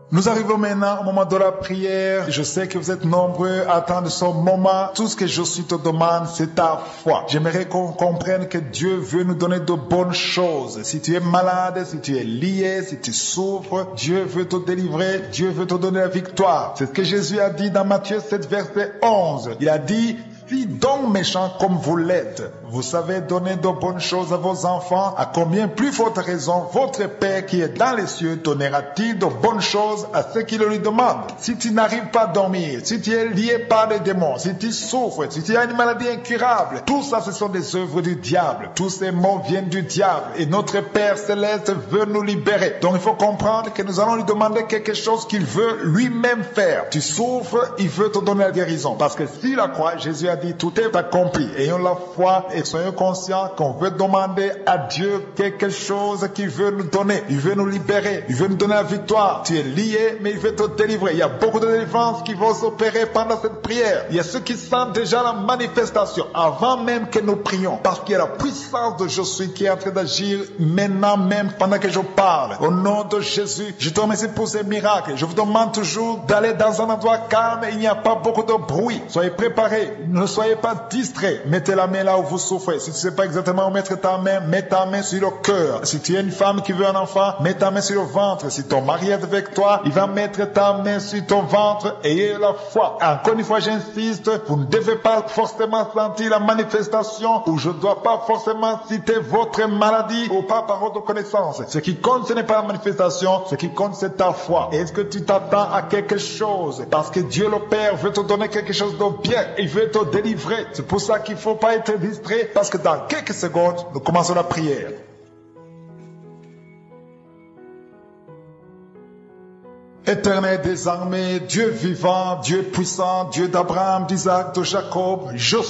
Nous arrivons maintenant au moment de la prière. Je sais que vous êtes nombreux à attendre ce moment. Tout ce que Josué te demande, c'est ta foi. J'aimerais qu'on comprenne que Dieu veut nous donner de bonnes choses. Si tu es malade, si tu es lié, si tu souffres, Dieu veut te délivrer, Dieu veut te donner la victoire. C'est ce que Jésus a dit dans Matthieu 7, verset 11. Il a dit: si donc méchant comme vous l'êtes, vous savez donner de bonnes choses à vos enfants, à combien plus forte raison votre Père qui est dans les cieux donnera-t-il de bonnes choses à ceux qui le lui demandent. Si tu n'arrives pas à dormir, si tu es lié par les démons, si tu souffres, si tu as une maladie incurable, tout ça ce sont des œuvres du diable. Tous ces mots viennent du diable et notre Père Céleste veut nous libérer. Donc il faut comprendre que nous allons lui demander quelque chose qu'il veut lui-même faire. Tu souffres, il veut te donner la guérison. Parce que si la croix, Jésus a dit tout est accompli. Ayons la foi et soyons conscients qu'on veut demander à Dieu quelque chose qu'il veut nous donner. Il veut nous libérer. Il veut nous donner la victoire. Tu es lié, mais il veut te délivrer. Il y a beaucoup de délivrances qui vont s'opérer pendant cette prière. Il y a ceux qui sentent déjà la manifestation avant même que nous prions. Parce qu'il y a la puissance de Josué qui est en train d'agir maintenant même pendant que je parle. Au nom de Jésus, je te remercie pour ces miracles. Je vous demande toujours d'aller dans un endroit calme et il n'y a pas beaucoup de bruit. Soyez préparés. Ne soyez pas distraits. Mettez la main là où vous souffrez. Si tu ne sais pas exactement où mettre ta main, mets ta main sur le cœur. Si tu es une femme qui veut un enfant, mets ta main sur le ventre. Si ton mari est avec toi, il va mettre ta main sur ton ventre. Ayez la foi. Encore une fois, j'insiste, vous ne devez pas forcément sentir la manifestation ou je ne dois pas forcément citer votre maladie ou pas par votre connaissance. Ce qui compte, ce n'est pas la manifestation. Ce qui compte, c'est ta foi. Est-ce que tu t'attends à quelque chose? Parce que Dieu le Père veut te donner quelque chose de bien. Il veut te délivrer. C'est pour ça qu'il ne faut pas être distrait parce que dans quelques secondes, nous commençons la prière. Éternel des armées, Dieu vivant, Dieu puissant, Dieu d'Abraham, d'Isaac, de Jacob,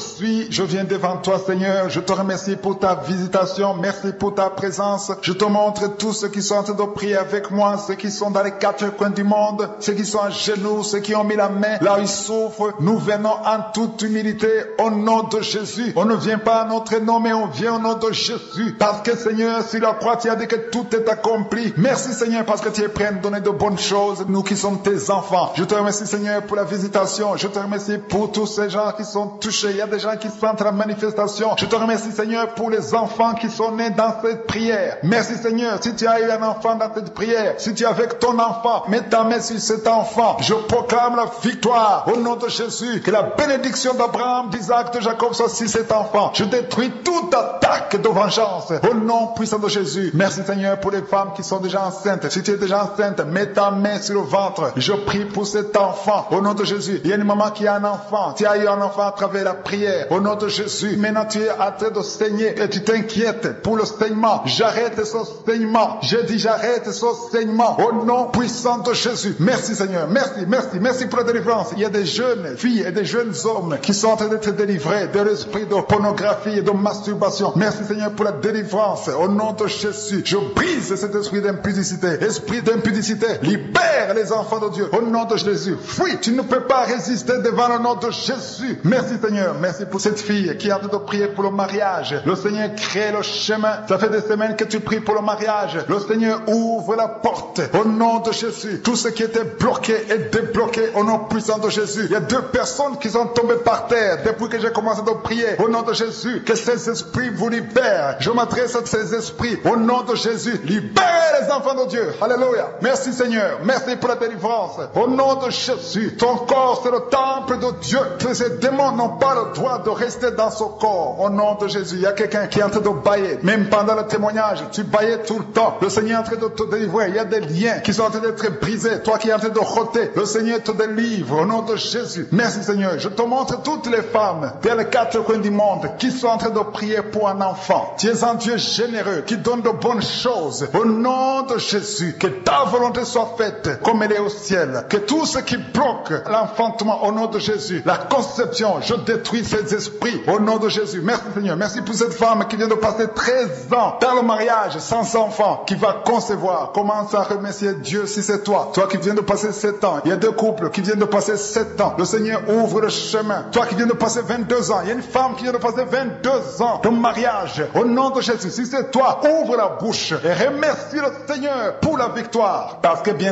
je viens devant toi Seigneur, je te remercie pour ta visitation, merci pour ta présence, je te montre tous ceux qui sont en train de prier avec moi, ceux qui sont dans les quatre coins du monde, ceux qui sont à genoux, ceux qui ont mis la main là où ils souffrent, nous venons en toute humilité au nom de Jésus, on ne vient pas à notre nom mais on vient au nom de Jésus, parce que Seigneur, sur la croix tu as dit que tout est accompli, merci Seigneur parce que tu es prêt à nous donner de bonnes choses, nous qui sommes tes enfants. Je te remercie Seigneur pour la visitation. Je te remercie pour tous ces gens qui sont touchés. Il y a des gens qui sentent la manifestation. Je te remercie Seigneur pour les enfants qui sont nés dans cette prière. Merci Seigneur. Si tu as eu un enfant dans cette prière, si tu es avec ton enfant, mets ta main sur cet enfant. Je proclame la victoire au nom de Jésus. Que la bénédiction d'Abraham, d'Isaac, de Jacob soit sur cet enfant. Je détruis toute attaque de vengeance au nom puissant de Jésus. Merci Seigneur pour les femmes qui sont déjà enceintes. Si tu es déjà enceinte, mets ta main sur le ventre. Je prie pour cet enfant au nom de Jésus. Il y a une maman qui a un enfant. Tu as eu un enfant à travers la prière au nom de Jésus. Maintenant tu es en train de saigner et tu t'inquiètes pour le saignement. J'arrête ce saignement. Je dis j'arrête ce saignement au nom puissant de Jésus. Merci Seigneur. Merci pour la délivrance. Il y a des jeunes filles et des jeunes hommes qui sont en train d'être délivrés de l'esprit de pornographie et de masturbation. Merci Seigneur pour la délivrance au nom de Jésus. Je brise cet esprit d'impudicité. Esprit d'impudicité, libère les enfants de Dieu au nom de Jésus. Fuis, tu ne peux pas résister devant le nom de Jésus. Merci Seigneur, merci pour cette fille qui est en train de prier pour le mariage. Le Seigneur crée le chemin. Ça fait des semaines que tu pries pour le mariage. Le Seigneur ouvre la porte au nom de Jésus. Tout ce qui était bloqué est débloqué au nom puissant de Jésus. Il y a 2 personnes qui sont tombées par terre depuis que j'ai commencé de prier au nom de Jésus. Que ces esprits vous libèrent. Je m'adresse à ces esprits au nom de Jésus. Libère les enfants de Dieu. Alléluia. Merci Seigneur. Merci pour la délivrance. Au nom de Jésus, ton corps c'est le temple de Dieu. Que ces démons n'ont pas le droit de rester dans ce corps. Au nom de Jésus, il y a quelqu'un qui est en train de bailler. Même pendant le témoignage, tu baillais tout le temps. Le Seigneur est en train de te délivrer. Il y a des liens qui sont en train d'être brisés. Toi qui es en train de roter, le Seigneur te délivre. Au nom de Jésus. Merci Seigneur. Je te montre toutes les femmes dans les 4 coins du monde qui sont en train de prier pour un enfant. Tu es un Dieu généreux qui donne de bonnes choses. Au nom de Jésus, que ta volonté soit faite comme elle est au ciel. Que tout ce qui bloque l'enfantement au nom de Jésus, la conception, je détruis ces esprits au nom de Jésus. Merci Seigneur. Merci pour cette femme qui vient de passer 13 ans dans le mariage sans enfant, qui va concevoir. Commence à remercier Dieu si c'est toi. Toi qui viens de passer 7 ans. Il y a 2 couples qui viennent de passer 7 ans. Le Seigneur ouvre le chemin. Toi qui viens de passer 22 ans. Il y a une femme qui vient de passer 22 ans de mariage. Au nom de Jésus, si c'est toi, ouvre la bouche et remercie le Seigneur pour la victoire. Parce que bientôt tu vas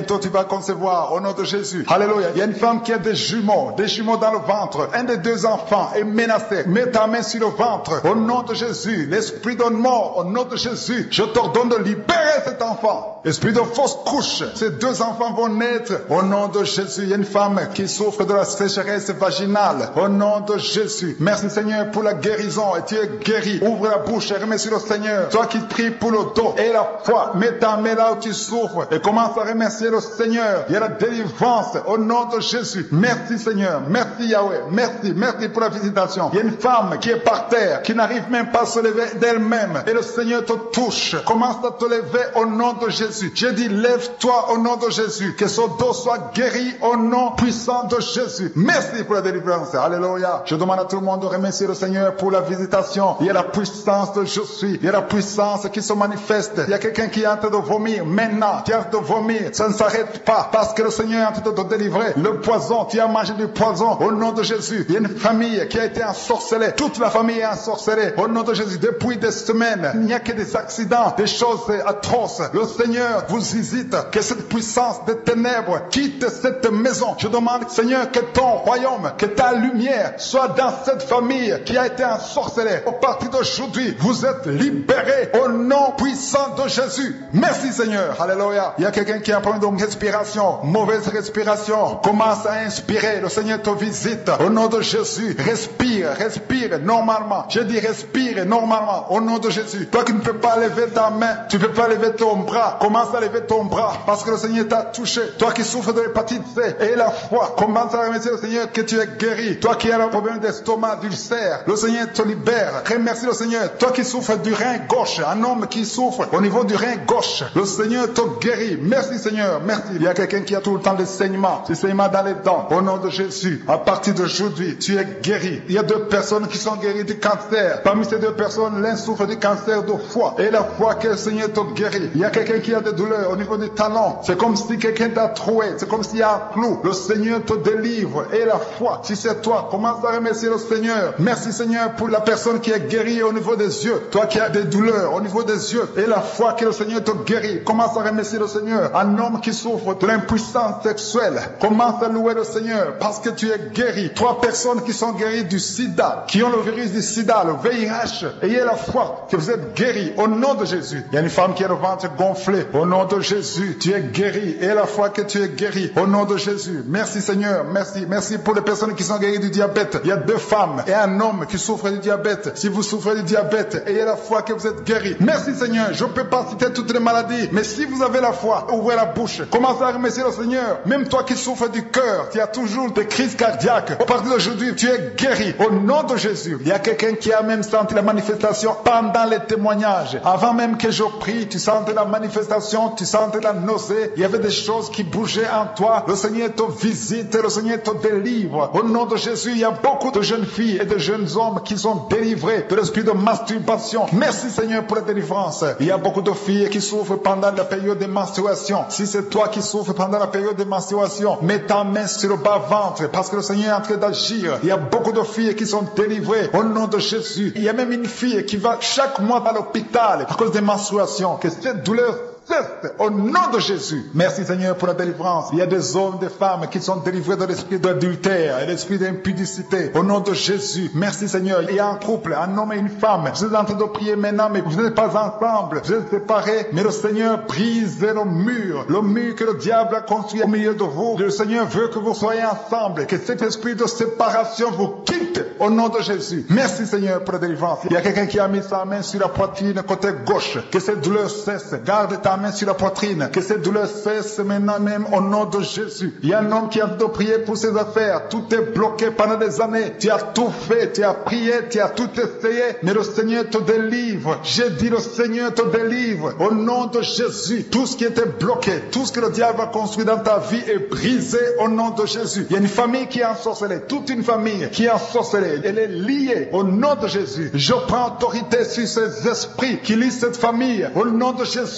concevoir. Au nom de Jésus. Alléluia. Il y a une femme qui a des jumeaux dans le ventre. Un des deux enfants est menacé. Mets ta main sur le ventre. Au nom de Jésus. L'esprit de mort. Au nom de Jésus. Je t'ordonne de libérer cet enfant. Esprit de fausse couche. Ces deux enfants vont naître. Au nom de Jésus. Il y a une femme qui souffre de la sécheresse vaginale. Au nom de Jésus. Merci Seigneur pour la guérison. Et tu es guéri. Ouvre la bouche et remercie le Seigneur. Toi qui pries pour le dos et la foi. Mets ta main là où tu souffres. Et commence à remercier le Seigneur. Il y a la délivrance. Au nom de Jésus. Merci Seigneur. Merci Yahweh. Merci pour la visitation. Il y a une femme qui est par terre, qui n'arrive même pas à se lever d'elle-même. Et le Seigneur te touche. Commence à te lever au nom de Jésus. J'ai dit, lève-toi au nom de Jésus. Que son dos soit guéri au nom puissant de Jésus. Merci pour la délivrance. Alléluia. Je demande à tout le monde de remercier le Seigneur pour la visitation. Il y a la puissance de je suis. Il y a la puissance qui se manifeste. Il y a quelqu'un qui est en train de vomir. Maintenant, tu es en train de vomir. Ça ne s'arrête pas parce que le Seigneur est en train de te délivrer. Le poison, tu as mangé du poison au nom de Jésus. Il y a une famille qui a été ensorcelée. Toute la famille est ensorcelée au nom de Jésus. Depuis des semaines, il n'y a que des accidents, des choses atroces. Le Seigneur vous visite. Que cette puissance des ténèbres quitte cette maison. Je demande, Seigneur, que ton royaume, que ta lumière soit dans cette famille qui a été ensorcelée. Au partir d'aujourd'hui, vous êtes libérés au nom puissant de Jésus. Merci Seigneur. Alléluia. Il y a quelqu'un qui a un problème de respiration, mauvaise respiration. Commence à inspirer. Le Seigneur te visite. Au nom de Jésus, respire normalement. Je dis respire normalement. Au nom de Jésus. Toi qui ne peux pas lever ta main, tu ne peux pas lever ton bras. Commence à lever ton bras parce que le Seigneur t'a touché. Toi qui souffres de l'hépatite C et la foi, commence à remercier le Seigneur que tu es guéri. Toi qui as un problème d'estomac, d'ulcère, le Seigneur te libère. Remercie le Seigneur. Toi qui souffres du rein gauche, un homme qui souffre au niveau du rein gauche, le Seigneur te guérit. Merci Seigneur, merci. Il y a quelqu'un qui a tout le temps des saignements dans les dents. Au nom de Jésus, à partir d'aujourd'hui, tu es guéri. Il y a deux personnes qui sont guéries du cancer. Parmi ces deux personnes, l'un souffre du cancer de foie. Et la foi que le Seigneur te guérit. Il y a quelqu'un qui a des douleurs au niveau du talon. C'est comme si quelqu'un t'a troué. C'est comme s'il y a un clou. Le Seigneur te délivre. Et la foi, si c'est toi, commence à remercier le Seigneur. Merci Seigneur pour la personne qui est guérie au niveau des yeux. Toi qui as des douleurs au niveau des yeux. Et la foi que le Seigneur te guérit. Commence à remercier le Seigneur. Un homme qui souffre de l'impuissance sexuelle. Commence à louer le Seigneur parce que tu es guéri. 3 personnes qui sont guéries du sida, qui ont le virus du sida, le VIH. Ayez la foi que vous êtes guéris au nom de Jésus. Il y a une femme qui a le ventre gonflé. Au nom de Jésus, tu es guéri. Ayez la foi que tu es guéri au nom de Jésus. Merci Seigneur, merci. Merci pour les personnes qui sont guéries du diabète. Il y a 2 femmes et un homme qui souffrent du diabète. Si vous souffrez du diabète, ayez la foi que vous êtes guéri. Merci Seigneur. Je ne peux pas citer toutes les maladies, mais si vous avez la foi, ouvrez la bouche. Commencez à remercier le Seigneur. Même toi qui souffres du cœur, tu as toujours des crises cardiaques. À partir d'aujourd'hui, tu es guéri au nom de Jésus. Il y a quelqu'un qui a même senti la manifestation pendant les témoignages. Avant même que je prie, tu sentais la manifestation, tu sentais la nausée. Il y avait des choses qui bougeaient en toi. Le Seigneur te visite, le Seigneur te délivre. Au nom de Jésus, il y a beaucoup de jeunes filles et de jeunes hommes qui sont délivrés de l'esprit de masturbation. Merci Seigneur pour la délivrance. Il y a beaucoup de filles qui souffrent pendant la période de menstruation. Si c'est toi qui souffres pendant la période de menstruation, mets ta main sur le bas-ventre parce que le Seigneur est en train d'agir. Il y a beaucoup de filles qui sont délivrées au nom de Jésus. Il y a même une fille qui va chaque mois à l'hôpital à cause des menstruations. Que cette douleur cesse au nom de Jésus. Merci Seigneur pour la délivrance. Il y a des hommes, des femmes qui sont délivrés de l'esprit d'adultère et l'esprit d'impudicité. Au nom de Jésus. Merci Seigneur. Il y a un couple, un homme et une femme. Vous êtes en train de prier maintenant, mais vous n'êtes pas ensemble. Vous êtes séparés, mais le Seigneur brise le mur que le diable a construit au milieu de vous. Le Seigneur veut que vous soyez ensemble, que cet esprit de séparation vous quitte au nom de Jésus. Merci Seigneur pour la délivrance. Il y a quelqu'un qui a mis sa main sur la poitrine côté gauche. Que cette douleur cesse. Garde ta main sur la poitrine. Que cette douleur cesse maintenant même au nom de Jésus. Il y a un homme qui a de prier pour ses affaires. Tout est bloqué pendant des années. Tu as tout fait, tu as prié, tu as tout essayé, mais le Seigneur te délivre. J'ai dit le Seigneur te délivre. Au nom de Jésus, tout ce qui était bloqué, tout ce que le diable a construit dans ta vie est brisé au nom de Jésus. Il y a une famille qui est ensorcelée, toute une famille qui est ensorcelée. Elle est liée au nom de Jésus. Je prends autorité sur ces esprits qui lisent cette famille. Au nom de Jésus, je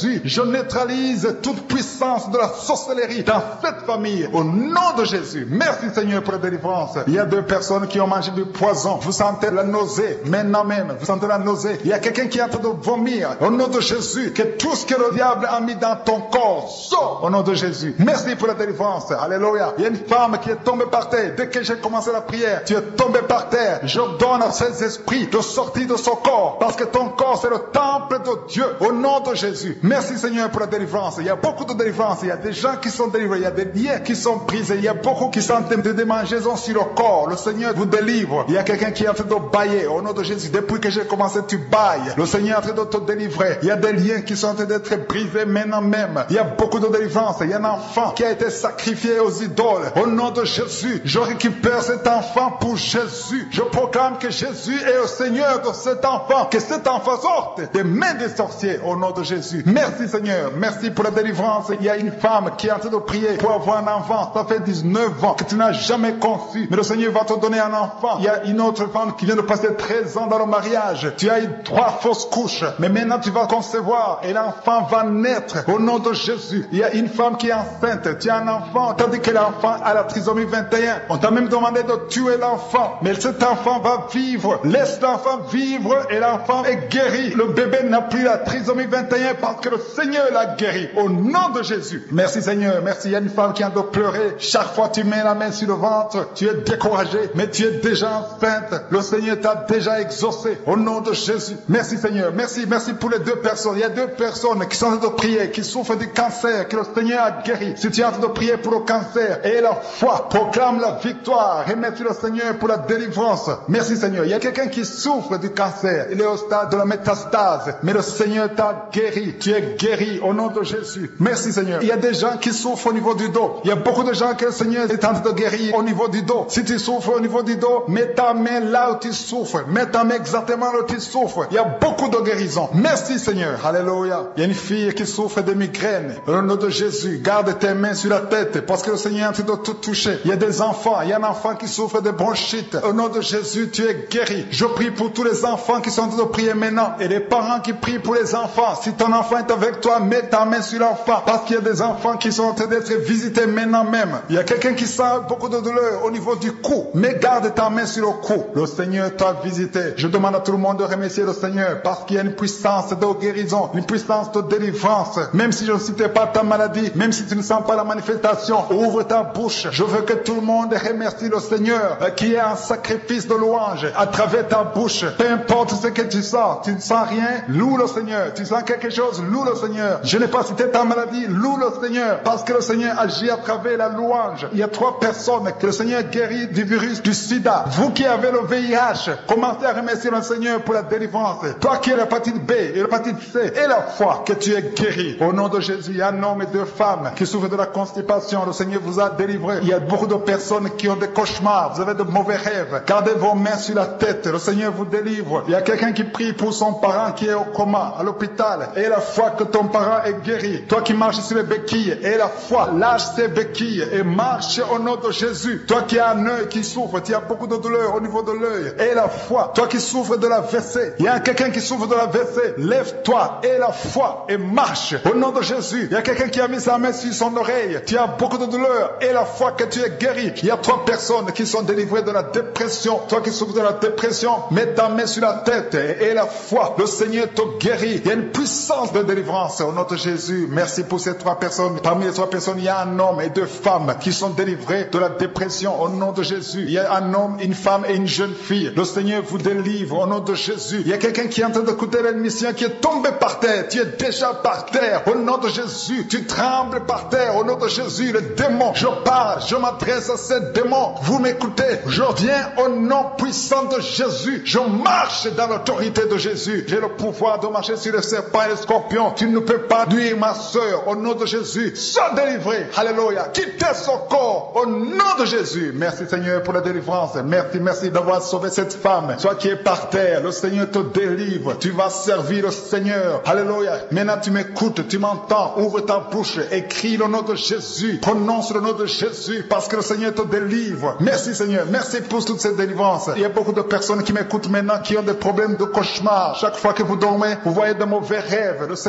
neutralise toute puissance de la sorcellerie dans cette famille. Au nom de Jésus. Merci Seigneur pour la délivrance. Il y a 2 personnes qui ont mangé du poison. Vous sentez la nausée. Maintenant même, vous sentez la nausée. Il y a quelqu'un qui est en train de vomir. Au nom de Jésus, que tout ce que le diable a mis dans ton corps sort au nom de Jésus. Merci pour la délivrance. Alléluia. Il y a une femme qui est tombée par terre. Dès que j'ai commencé la prière, tu es tombé par terre. Je donne à ces esprits de sortir de son corps. Parce que ton corps, c'est le temple de Dieu. Au nom de Jésus. Merci Seigneur pour la délivrance. Il y a beaucoup de délivrance. Il y a des gens qui sont délivrés. Il y a des liens qui sont brisés. Il y a beaucoup qui sont en train de démangeaisons sur le corps. Le Seigneur vous délivre. Il y a quelqu'un qui est en train de bailler. Au nom de Jésus. Depuis que j'ai commencé, tu bailles. Le Seigneur est en train de te délivrer. Il y a des liens qui sont en train d'être brisés maintenant même. Il y a beaucoup de délivrance. Il y a un enfant qui a été sacrifié aux idoles. Au nom de Jésus, je récupère cet enfant pour Jésus. Je proclame que Jésus est le Seigneur de cet enfant. Que cet enfant sorte des mains des sorciers. Au nom de Jésus. Merci Seigneur. Merci pour la délivrance. Il y a une femme qui est en train de prier pour avoir un enfant. Ça fait 19 ans que tu n'as jamais conçu. Mais le Seigneur va te donner un enfant. Il y a une autre femme qui vient de passer 13 ans dans le mariage. Tu as eu 3 fausses couches. Mais maintenant tu vas concevoir et l'enfant va naître au nom de Jésus. Il y a une femme qui est enceinte. Tu as un enfant. Tandis que l'enfant a la trisomie 21. On t'a même demandé de tuer l'enfant. Mais cet enfant va vivre. Laisse l'enfant vivre et l'enfant est guéri. Le bébé n'a plus la trisomie 21 parce que le Seigneur l'a guéri. Au nom de Jésus. Merci Seigneur. Merci. Il y a une femme qui a de pleurer. Chaque fois tu mets la main sur le ventre, tu es découragé, mais tu es déjà enceinte. Le Seigneur t'a déjà exaucé. Au nom de Jésus. Merci Seigneur. Merci pour les 2 personnes. Il y a 2 personnes qui sont en train de prier, qui souffrent du cancer, que le Seigneur a guéri. Si tu es en train de prier pour le cancer, et la foi, proclame la victoire. Remercie le Seigneur pour la délivrance. Merci Seigneur. Il y a quelqu'un qui souffre du cancer. Il est au stade de la métastase, mais le Seigneur t'a guéri. Tu es guéri au nom de Jésus. Merci Seigneur. Il y a des gens qui souffrent au niveau du dos. Il y a beaucoup de gens que le Seigneur est en train de guérir au niveau du dos. Si tu souffres au niveau du dos, mets ta main là où tu souffres. Mets ta main exactement là où tu souffres. Il y a beaucoup de guérisons. Merci Seigneur. Alléluia. Il y a une fille qui souffre de migraine. Au nom de Jésus, garde tes mains sur la tête parce que le Seigneur est en train de tout toucher. Il y a des enfants. Il y a un enfant qui souffre de bronchite. Au nom de Jésus, tu es guéri. Je prie pour tous les enfants qui sont en train de prier maintenant et les parents qui prient pour les enfants. Si ton enfant est avec toi, mets ta main sur l'enfant parce qu'il y a des enfants qui sont en train d'être visités maintenant même. Il y a quelqu'un qui sent beaucoup de douleur au niveau du cou. Mais garde ta main sur le cou. Le Seigneur t'a visité. Je demande à tout le monde de remercier le Seigneur parce qu'il y a une puissance de guérison, une puissance de délivrance. Même si je ne citais pas ta maladie, même si tu ne sens pas la manifestation, ouvre ta bouche. Je veux que tout le monde remercie le Seigneur qui est un sacrifice de louange à travers ta bouche. Peu importe ce que tu sens rien, loue le Seigneur. Tu sens quelque chose, loue le Seigneur. Je n'ai pas cité ta maladie, loue le Seigneur parce que le Seigneur agit à travers la louange. Il y a 3 personnes que le Seigneur guérit du virus du sida. Vous qui avez le VIH, commencez à remercier le Seigneur pour la délivrance. Toi qui as l'hépatite B et l'hépatite C et la foi que tu es guéri. Au nom de Jésus, il y a un homme et 2 femmes qui souffrent de la constipation. Le Seigneur vous a délivré. Il y a beaucoup de personnes qui ont des cauchemars. Vous avez de mauvais rêves. Gardez vos mains sur la tête. Le Seigneur vous délivre. Il y a quelqu'un qui prie pour son parent qui est au coma, à l'hôpital. Et la foi que ton parent est guéri. Toi qui marches sur les béquilles. Et la foi, lâche ces béquilles et marche au nom de Jésus. Toi qui as un œil qui souffre, tu as beaucoup de douleur au niveau de l'œil. Et la foi, toi qui souffres de la WC. Il y a quelqu'un qui souffre de la WC. Lève-toi et la foi et marche au nom de Jésus. Il y a quelqu'un qui a mis sa main sur son oreille. Tu as beaucoup de douleur et la foi que tu es guéri. Il y a 3 personnes qui sont délivrées de la dépression. Toi qui souffres de la dépression, mets ta main sur la tête et la foi. Le Seigneur te guérit. Il y a une puissance de délivrance au nom de Jésus. Merci pour ces 3 personnes. Parmi les 3 personnes, il y a un homme et 2 femmes qui sont délivrés de la dépression au nom de Jésus. Il y a un homme, une femme et une jeune fille. Le Seigneur vous délivre au nom de Jésus. Il y a quelqu'un qui est en train d'écouter l'émission qui est tombé par terre. Tu es déjà par terre au nom de Jésus. Tu trembles par terre au nom de Jésus. Le démon, je parle, je m'adresse à ces démons. Vous m'écoutez. Je viens au nom puissant de Jésus. Je marche dans l'autorité de Jésus. J'ai le pouvoir de marcher sur les serpents et les scorpions. Tu ne peux pas nuire ma soeur au nom de Jésus. Sois délivré. Alléluia. Quittez son corps au nom de Jésus. Merci Seigneur pour la délivrance. Merci d'avoir sauvé cette femme. Toi qui es par terre, le Seigneur te délivre. Tu vas servir le Seigneur. Alléluia. Maintenant tu m'écoutes, tu m'entends. Ouvre ta bouche et crie le nom de Jésus. Prononce le nom de Jésus parce que le Seigneur te délivre. Merci Seigneur. Merci pour toute cette délivrance. Il y a beaucoup de personnes qui m'écoutent maintenant qui ont des problèmes de cauchemar. Chaque fois que vous dormez, vous voyez de mauvais rêves. Le Seigneur de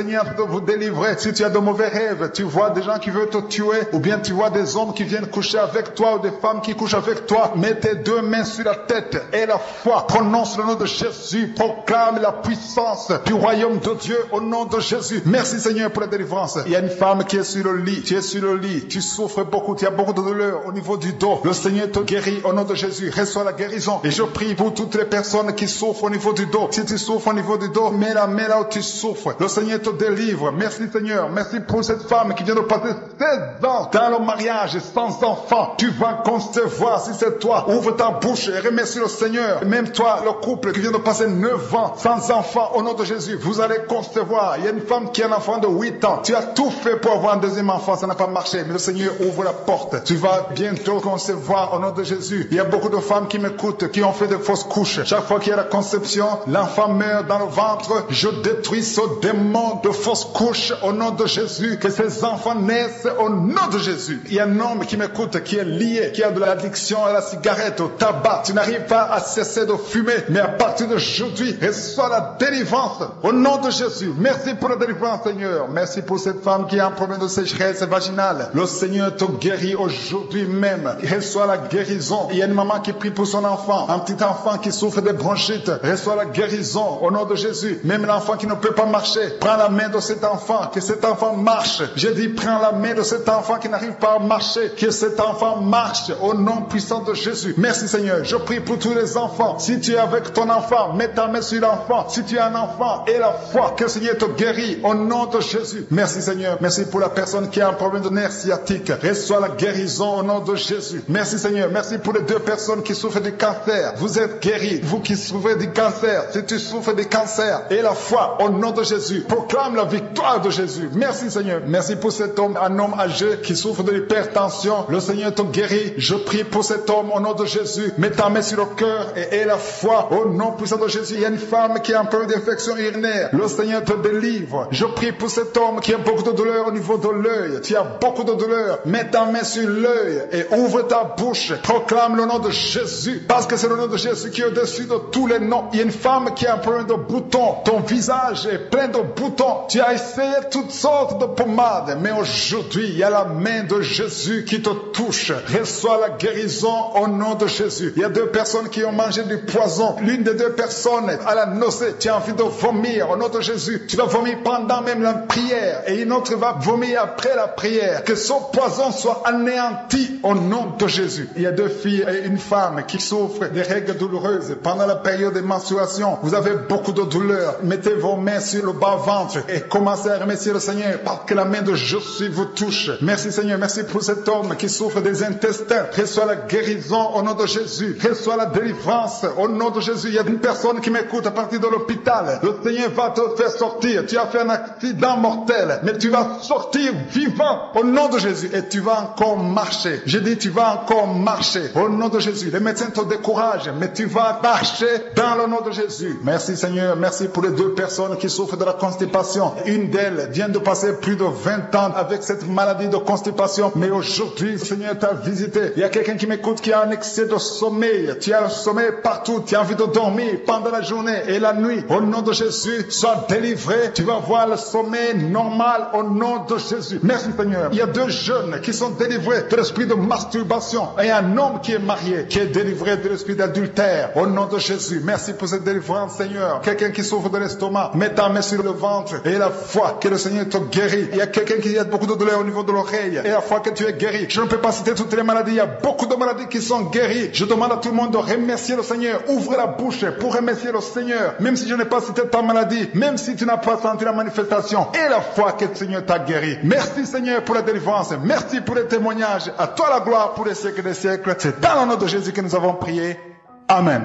vous délivrer. Si tu as de mauvais rêves, tu vois des gens qui veulent te tuer, ou bien tu vois des hommes qui viennent coucher avec toi, ou des femmes qui couchent avec toi, mets tes deux mains sur la tête et la foi. Prononce le nom de Jésus. Proclame la puissance du royaume de Dieu au nom de Jésus. Merci Seigneur pour la délivrance. Il y a une femme qui est sur le lit. Tu es sur le lit. Tu souffres beaucoup. Tu as beaucoup de douleur au niveau du dos. Le Seigneur te guérit au nom de Jésus. Reçois la guérison. Et je prie pour toutes les personnes qui souffrent au niveau du dos. Si tu souffres au niveau du dos, mets la main là où tu souffres. Le Seigneur te délivre. Merci Seigneur. Merci pour cette femme qui vient de passer 16 ans dans le mariage sans enfant. Tu vas concevoir si c'est toi. Ouvre ta bouche et remercie le Seigneur. Même toi, le couple qui vient de passer 9 ans sans enfant, au nom de Jésus, vous allez concevoir. Il y a une femme qui a un enfant de 8 ans. Tu as tout fait pour avoir un deuxième enfant, ça n'a pas marché. Mais le Seigneur ouvre la porte. Tu vas bientôt concevoir au nom de Jésus. Il y a beaucoup de femmes qui m'écoutent, qui ont fait de fausses couches. Chaque fois qu'il y a la conception, l'enfant meurt dans le ventre. Je détruis ce démon de fausses couches au nom de Jésus. Que ces enfants naissent au nom de Jésus. Il y a un homme qui m'écoute, qui est lié, qui a de l'addiction à la cigarette, au tabac. Tu n'arrives pas à cesser de fumer, mais à partir d'aujourd'hui, reçois la délivrance au nom de Jésus. Merci pour la délivrance, Seigneur. Merci pour cette femme qui a un problème de sécheresse vaginale. Le Seigneur te guérit aujourd'hui même. Reçois la guérison. Il y a une maman qui prie pour son enfant, un petit enfant qui souffre de bronchite. Reçois la guérison au nom de Jésus. Même l'enfant qui ne peut pas marcher, prends la main de cet enfant, que cet enfant marche. Je dis, prends la main de cet enfant qui n'arrive pas à marcher, que cet enfant marche au nom puissant de Jésus. Merci Seigneur. Je prie pour tous les enfants. Si tu es avec ton enfant, mets ta main sur l'enfant. Si tu es un enfant, et la foi, que le Seigneur te guérit au nom de Jésus. Merci Seigneur. Merci pour la personne qui a un problème de nerf sciatique. Reçois la guérison au nom de Jésus. Merci Seigneur. Merci pour les 2 personnes qui souffrent du cancer. Vous êtes guéris. Vous qui souffrez du cancer, si tu souffres du cancer, et la foi au nom de Jésus. Proclame la victoire de Jésus. Merci Seigneur. Merci pour cet homme, un homme âgé qui souffre de l'hypertension. Le Seigneur te guérit. Je prie pour cet homme au nom de Jésus. Mets ta main sur le cœur et la foi au nom puissant de Jésus. Il y a une femme qui a un problème d'infection urinaire. Le Seigneur te délivre. Je prie pour cet homme qui a beaucoup de douleur au niveau de l'œil. Tu as beaucoup de douleur. Mets ta main sur l'œil et ouvre ta bouche. Proclame le nom de Jésus. Parce que c'est le nom de Jésus qui est au-dessus de tous les noms. Il y a une femme qui a un problème de boutons. Ton visage est plein de boutons. Tu as essayé toutes sortes de pommades. Mais aujourd'hui, il y a la main de Jésus qui te touche. Reçois la guérison au nom de Jésus. Il y a 2 personnes qui ont mangé du poison. L'une des 2 personnes à la nausée. Tu as envie de vomir au nom de Jésus. Tu vas vomir pendant même la prière. Et une autre va vomir après la prière. Que son poison soit anéanti au nom de Jésus. Il y a 2 filles et une femme qui souffrent des règles douloureuses pendant la période de menstruation. Vous avez beaucoup de douleur. Mettez vos mains sur le bas-ventre et commencez à remercier le Seigneur parce que la main de Jésus vous touche. Merci Seigneur. Merci pour cet homme qui souffre des intestins. Reçois la guérison au nom de Jésus. Reçois la délivrance au nom de Jésus. Il y a une personne qui m'écoute à partir de l'hôpital. Le Seigneur va te faire sortir. Tu as fait un accident mortel, mais tu vas sortir vivant au nom de Jésus et tu vas encore marcher. Je dis tu vas encore marcher au nom de Jésus. Les médecins te découragent, mais tu vas marcher dans le nom de Jésus. Merci Seigneur. Merci pour les 2 personnes qui souffrent de la constipation. Une d'elles vient de passer plus de 20 ans avec cette maladie de constipation, mais aujourd'hui le Seigneur t'a visité. Il y a quelqu'un qui m'écoute qui a un excès de sommeil. Tu as le sommeil partout. Tu as envie de dormir pendant la journée et la nuit. Au nom de Jésus, sois délivré. Tu vas voir le sommeil normal au nom de Jésus. Merci Seigneur. Il y a 2 jeunes qui sont délivrés de l'esprit de masturbation et un homme qui est marié qui est délivré de l'esprit d'adultère au nom de Jésus. Merci pour cette délivrance Seigneur. Quelqu'un qui souffre de l'estomac, mets ta main sur le ventre et la foi que le Seigneur te guérit. Il y a quelqu'un qui a beaucoup de douleur au niveau de l'oreille et la foi que tu es guéri. Je ne peux pas citer toutes les maladies. Il y a beaucoup de maladies qui sont guéries. Je demande à tout le monde de remercier le Seigneur. Ouvre la bouche pour remercier le Seigneur. Même si je n'ai pas cité ta maladie, même si tu n'as pas senti la manifestation et la foi que le Seigneur t'a guéri. Merci Seigneur pour la délivrance. Merci pour les témoignages. À toi la gloire pour les siècles des siècles. C'est dans le nom de Jésus que nous avons prié. Amen.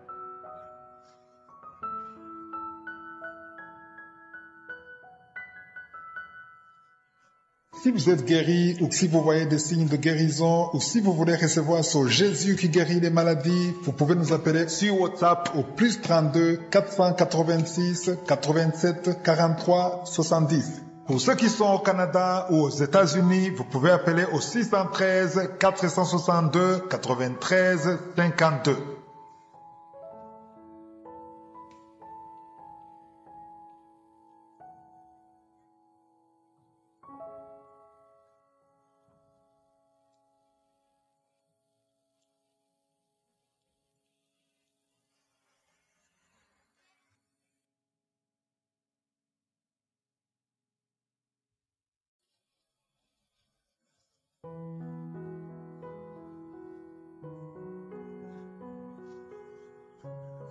Si vous êtes guéri ou si vous voyez des signes de guérison ou si vous voulez recevoir ce Jésus qui guérit les maladies, vous pouvez nous appeler sur WhatsApp au plus 32 486 87 43 70. Pour ceux qui sont au Canada ou aux États-Unis, vous pouvez appeler au 613 462 93 52.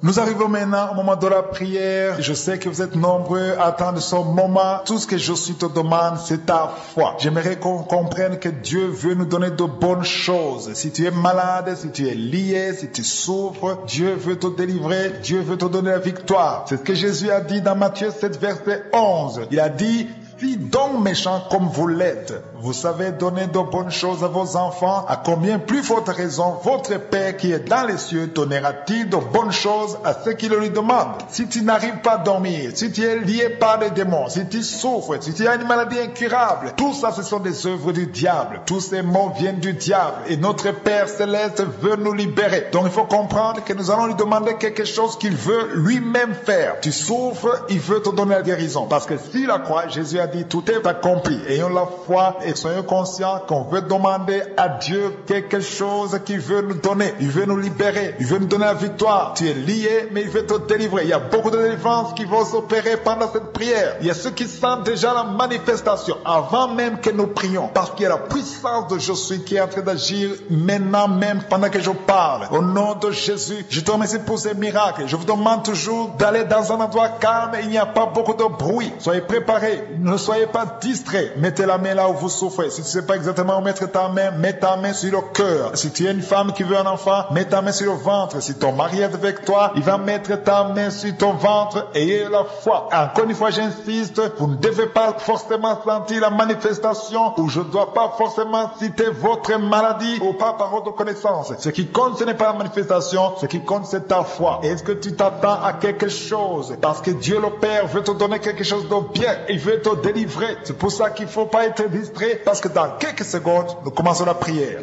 Nous arrivons maintenant au moment de la prière. Je sais que vous êtes nombreux à attendre ce moment. Tout ce que je suis te demande, c'est ta foi. J'aimerais qu'on comprenne que Dieu veut nous donner de bonnes choses. Si tu es malade, si tu es lié, si tu souffres, Dieu veut te délivrer, Dieu veut te donner la victoire. C'est ce que Jésus a dit dans Matthieu 7, verset 11. Il a dit: si donc méchant comme vous l'êtes, vous savez donner de bonnes choses à vos enfants, à combien plus forte raison votre Père qui est dans les cieux donnera-t-il de bonnes choses à ceux qui le lui demandent? Si tu n'arrives pas à dormir, si tu es lié par des démons, si tu souffres, si tu as une maladie incurable, tout ça ce sont des œuvres du diable. Tous ces mots viennent du diable et notre Père Céleste veut nous libérer. Donc il faut comprendre que nous allons lui demander quelque chose qu'il veut lui-même faire. Tu souffres, il veut te donner la guérison. Parce que si la croix, Jésus a dit tout est accompli. Ayons la foi et soyons conscients qu'on veut demander à Dieu quelque chose qu'il veut nous donner. Il veut nous libérer. Il veut nous donner la victoire. Tu es lié, mais il veut te délivrer. Il y a beaucoup de délivrances qui vont s'opérer pendant cette prière. Il y a ceux qui sentent déjà la manifestation avant même que nous prions. Parce qu'il y a la puissance de je suis qui est en train d'agir maintenant même pendant que je parle. Au nom de Jésus, je te remercie pour ces miracles. Je vous demande toujours d'aller dans un endroit calme et il n'y a pas beaucoup de bruit. Soyez préparés. Ne soyez pas distraits. Mettez la main là où vous souffrez. Si tu ne sais pas exactement où mettre ta main, mets ta main sur le cœur. Si tu es une femme qui veut un enfant, mets ta main sur le ventre. Si ton mari est avec toi, il va mettre ta main sur ton ventre. Ayez la foi. Encore une fois, j'insiste, vous ne devez pas forcément sentir la manifestation ou je ne dois pas forcément citer votre maladie ou pas parole de connaissance. Ce qui compte, ce n'est pas la manifestation. Ce qui compte, c'est ta foi. Est-ce que tu t'attends à quelque chose? Parce que Dieu le Père veut te donner quelque chose de bien. Il veut te délivrer. C'est pour ça qu'il ne faut pas être distrait parce que dans quelques secondes, nous commençons la prière.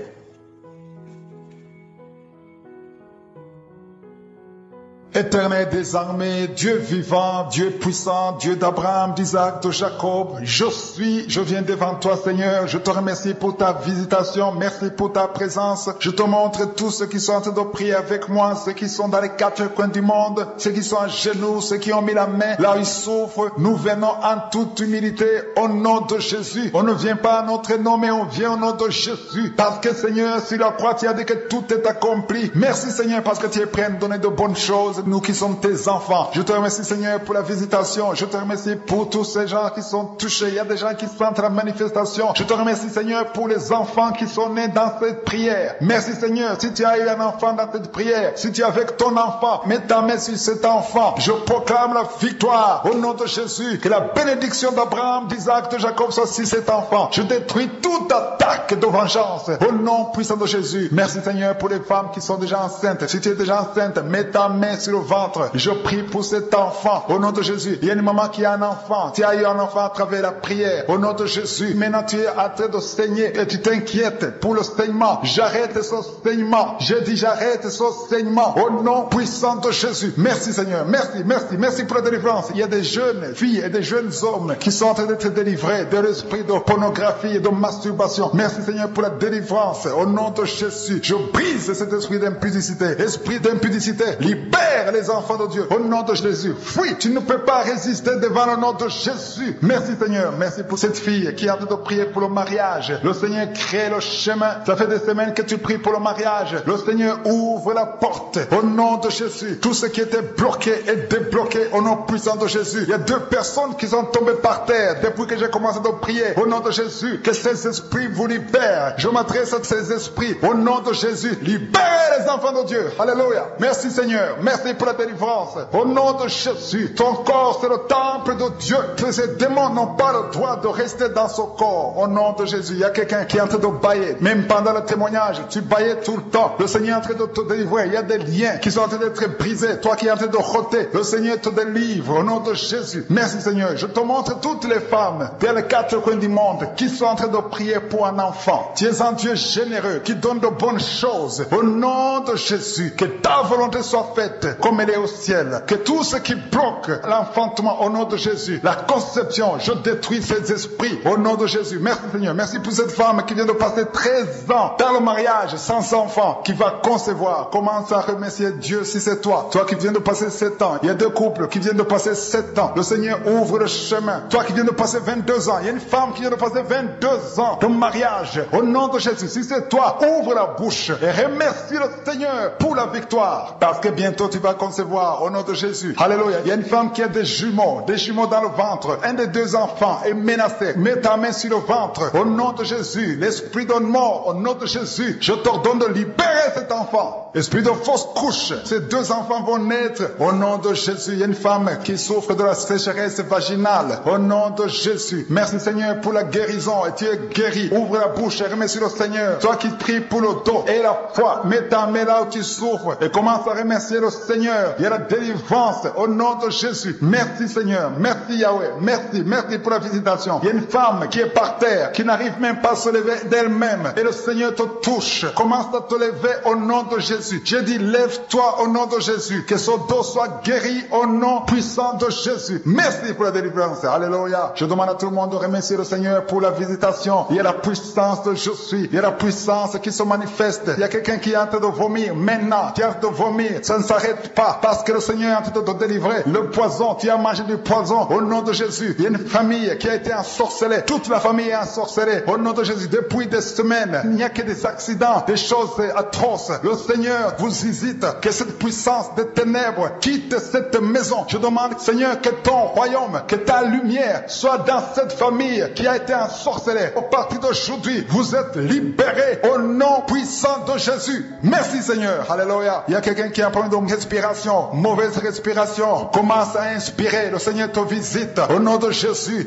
Éternel des armées, Dieu vivant, Dieu puissant, Dieu d'Abraham, d'Isaac, de Jacob, je viens devant toi Seigneur, je te remercie pour ta visitation, merci pour ta présence, je te montre tous ceux qui sont en train de prier avec moi, ceux qui sont dans les quatre coins du monde, ceux qui sont à genoux, ceux qui ont mis la main là où ils souffrent, nous venons en toute humilité au nom de Jésus, on ne vient pas à notre nom mais on vient au nom de Jésus, parce que Seigneur, sur la croix tu as dit que tout est accompli, merci Seigneur parce que tu es prêt à nous donner de bonnes choses, nous qui sommes tes enfants. Je te remercie Seigneur pour la visitation. Je te remercie pour tous ces gens qui sont touchés. Il y a des gens qui sentent la manifestation. Je te remercie Seigneur pour les enfants qui sont nés dans cette prière. Merci Seigneur. Si tu as eu un enfant dans cette prière, si tu es avec ton enfant, mets ta main sur cet enfant. Je proclame la victoire au nom de Jésus. Que la bénédiction d'Abraham, d'Isaac, de Jacob soit sur cet enfant. Je détruis toute attaque de vengeance au nom puissant de Jésus. Merci Seigneur pour les femmes qui sont déjà enceintes. Si tu es déjà enceinte, mets ta main sur le ventre. Je prie pour cet enfant au nom de Jésus. Il y a une maman qui a un enfant. Tu as eu un enfant à travers la prière au nom de Jésus. Maintenant tu es en train de saigner et tu t'inquiètes pour le saignement. J'arrête ce saignement. Je dis j'arrête ce saignement au nom puissant de Jésus. Merci Seigneur. Merci pour la délivrance. Il y a des jeunes filles et des jeunes hommes qui sont en train d'être délivrés de l'esprit de pornographie et de masturbation. Merci Seigneur pour la délivrance au nom de Jésus. Je brise cet esprit d'impudicité. Esprit d'impudicité, libère les enfants de Dieu au nom de Jésus. Fuis, tu ne peux pas résister devant le nom de Jésus. Merci Seigneur, merci pour cette fille qui est en train de prier pour le mariage. Le Seigneur crée le chemin. Ça fait des semaines que tu pries pour le mariage. Le Seigneur ouvre la porte au nom de Jésus. Tout ce qui était bloqué est débloqué au nom puissant de Jésus. Il y a 2 personnes qui sont tombées par terre depuis que j'ai commencé de prier au nom de Jésus. Que ces esprits vous libèrent. Je m'adresse à ces esprits au nom de Jésus. Libère les enfants de Dieu. Alléluia. Merci Seigneur. Merci pour la délivrance. Au nom de Jésus, ton corps c'est le temple de Dieu. Que ces démons n'ont pas le droit de rester dans ce corps. Au nom de Jésus, il y a quelqu'un qui est en train de bailler. Même pendant le témoignage, tu baillais tout le temps. Le Seigneur est en train de te délivrer. Il y a des liens qui sont en train d'être brisés. Toi qui es en train de rôter, le Seigneur te délivre. Au nom de Jésus. Merci Seigneur. Je te montre toutes les femmes dans les 4 coins du monde qui sont en train de prier pour un enfant. Tu es un Dieu généreux qui donne de bonnes choses. Au nom de Jésus, que ta volonté soit faite comme elle est au ciel. Que tout ce qui bloque l'enfantement au nom de Jésus, la conception, je détruis ces esprits au nom de Jésus. Merci Seigneur. Merci pour cette femme qui vient de passer 13 ans dans le mariage sans enfant, qui va concevoir. Commence à remercier Dieu si c'est toi. Toi qui viens de passer 7 ans. Il y a 2 couples qui viennent de passer 7 ans. Le Seigneur ouvre le chemin. Toi qui viens de passer 22 ans. Il y a une femme qui vient de passer 22 ans de mariage. Au nom de Jésus, si c'est toi, ouvre la bouche et remercie le Seigneur pour la victoire. Parce que bientôt tu vas va concevoir au nom de Jésus. Alléluia. Il y a une femme qui a des jumeaux dans le ventre. Un des deux enfants est menacé. Mets ta main sur le ventre au nom de Jésus. L'esprit de mort au nom de Jésus. Je t'ordonne de libérer cet enfant. Esprit de fausse couche. Ces deux enfants vont naître au nom de Jésus. Il y a une femme qui souffre de la sécheresse vaginale au nom de Jésus. Merci Seigneur pour la guérison. Et tu es guéri. Ouvre la bouche et remercie le Seigneur. Toi qui pries pour le dos et la foi, mets ta main là où tu souffres et commence à remercier le Seigneur. Il y a la délivrance au nom de Jésus. Merci Seigneur. Merci Yahweh. Merci pour la visitation. Il y a une femme qui est par terre, qui n'arrive même pas à se lever d'elle-même. Et le Seigneur te touche. Commence à te lever au nom de Jésus. J'ai dit, lève-toi au nom de Jésus. Que son dos soit guéri au nom puissant de Jésus. Merci pour la délivrance. Alléluia. Je demande à tout le monde de remercier le Seigneur pour la visitation. Il y a la puissance de je suis. Il y a la puissance qui se manifeste. Il y a quelqu'un qui est en train de vomir. Maintenant, tu es en train de vomir. Ça ne s'arrête pas parce que le Seigneur est en train de te délivrer. Le poison, tu as mangé du poison au nom de Jésus. Il y a une famille qui a été ensorcelée. Toute la famille est ensorcelée au nom de Jésus. Depuis des semaines, il n'y a que des accidents, des choses atroces. Le Seigneur vous hésite. Que cette puissance des ténèbres quitte cette maison. Je demande, Seigneur, que ton royaume, que ta lumière soit dans cette famille qui a été ensorcelée. Au partir d'aujourd'hui, vous êtes libérés au nom puissant de Jésus. Merci Seigneur. Alléluia. Il y a quelqu'un qui a un problème de respiration, mauvaise respiration. Commence à inspirer. Le Seigneur te visite au nom de Jésus.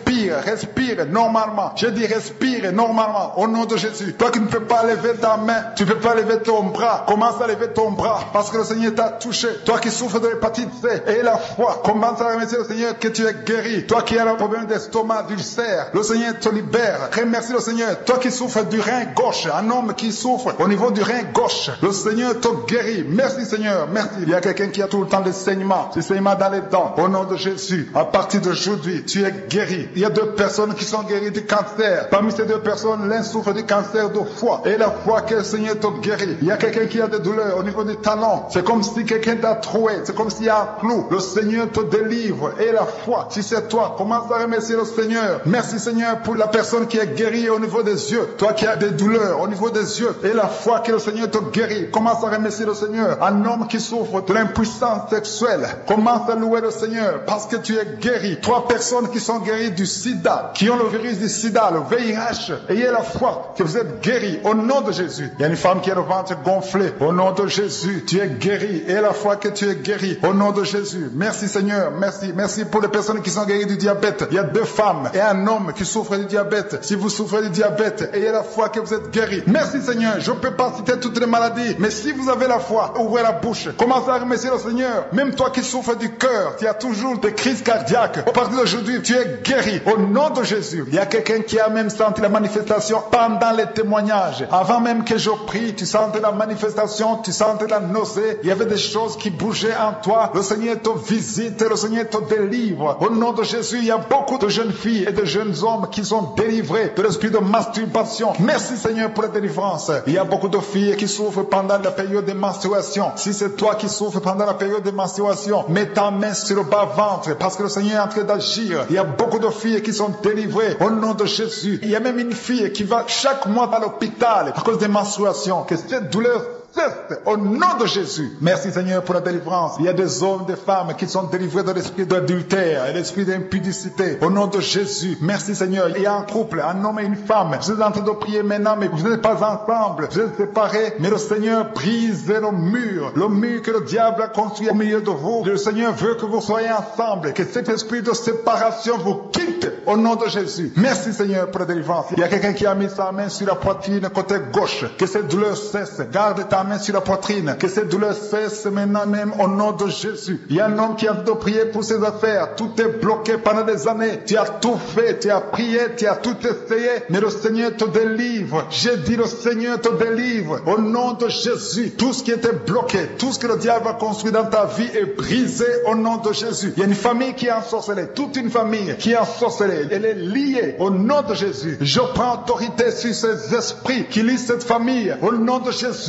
Respire normalement. Je dis respire normalement au nom de Jésus. Toi qui ne peux pas lever ta main, tu ne peux pas lever ton bras. Commence à lever ton bras parce que le Seigneur t'a touché. Toi qui souffres de l'hépatite C et la foi, commence à remercier le Seigneur que tu es guéri. Toi qui as un problème d'estomac, d'ulcère, le Seigneur te libère. Remercie le Seigneur. Toi qui souffres du rein gauche, un homme qui souffre au niveau du rein gauche, le Seigneur te guérit. Merci Seigneur, merci. Il y a quelqu'un qui a tout le temps des saignements dans les dents. Au nom de Jésus, à partir d'aujourd'hui, tu es guéri. Il y a 2 personnes qui sont guéries du cancer. Parmi ces 2 personnes, l'un souffre du cancer de foie. Et la foi que le Seigneur te guérit. Il y a quelqu'un qui a des douleurs au niveau du talon. C'est comme si quelqu'un t'a troué. C'est comme s'il y a un clou. Le Seigneur te délivre. Et la foi, si c'est toi, commence à remercier le Seigneur. Merci Seigneur pour la personne qui est guérie au niveau des yeux. Toi qui as des douleurs au niveau des yeux. Et la foi que le Seigneur te guérit. Commence à remercier le Seigneur. Un homme qui souffre de l'impuissance sexuelle. Commence à louer le Seigneur parce que tu es guéri. 3 personnes qui sont guéries du sida, qui ont le virus du sida, le VIH. Ayez la foi que vous êtes guéris au nom de Jésus. Il y a une femme qui a le ventre gonflé. Au nom de Jésus, tu es guéri. Ayez la foi que tu es guéri au nom de Jésus. Merci Seigneur. Merci pour les personnes qui sont guéries du diabète. Il y a 2 femmes et un homme qui souffrent du diabète. Si vous souffrez du diabète, ayez la foi que vous êtes guéris. Merci Seigneur. Je ne peux pas citer toutes les maladies, mais si vous avez la foi, ouvrez la bouche. Commencez à remercier le Seigneur. Même toi qui souffres du cœur, qui a toujours des crises cardiaques, au partir d'aujourd'hui, tu es guéri au nom de Jésus. Il y a quelqu'un qui a même senti la manifestation pendant les témoignages. Avant même que je prie, tu sentais la manifestation, tu sentais la nausée. Il y avait des choses qui bougeaient en toi. Le Seigneur te visite, le Seigneur te délivre. Au nom de Jésus, il y a beaucoup de jeunes filles et de jeunes hommes qui sont délivrés de l'esprit de masturbation. Merci Seigneur pour la délivrance. Il y a beaucoup de filles qui souffrent pendant la période de menstruation. Si c'est toi qui souffres pendant la période de menstruation, mets ta main sur le bas-ventre parce que le Seigneur est en train d'agir. Il y a beaucoup de filles qui sont délivrées au nom de Jésus. Il y a même une fille qui va chaque mois à l'hôpital à cause des menstruations. Que cette douleur cesse au nom de Jésus. Merci Seigneur pour la délivrance. Il y a des hommes, des femmes qui sont délivrés de l'esprit d'adultère et l'esprit d'impudicité. Au nom de Jésus. Merci Seigneur. Il y a un couple, un homme et une femme. Vous êtes en train de prier maintenant, mais vous n'êtes pas ensemble. Vous êtes séparés, mais le Seigneur brise le mur que le diable a construit au milieu de vous. Le Seigneur veut que vous soyez ensemble. Que cet esprit de séparation vous quitte au nom de Jésus. Merci Seigneur pour la délivrance. Il y a quelqu'un qui a mis sa main sur la poitrine côté gauche. Que cette douleur cesse. Garde ta main sur la poitrine. Que cette douleur cesse maintenant même au nom de Jésus. Il y a un homme qui a de prier pour ses affaires. Tout est bloqué pendant des années. Tu as tout fait, tu as prié, tu as tout essayé, mais le Seigneur te délivre. J'ai dit le Seigneur te délivre. Au nom de Jésus, tout ce qui était bloqué, tout ce que le diable a construit dans ta vie est brisé au nom de Jésus. Il y a une famille qui est ensorcelée, toute une famille qui est ensorcelée. Elle est liée au nom de Jésus. Je prends autorité sur ces esprits qui lient cette famille. Au nom de Jésus, je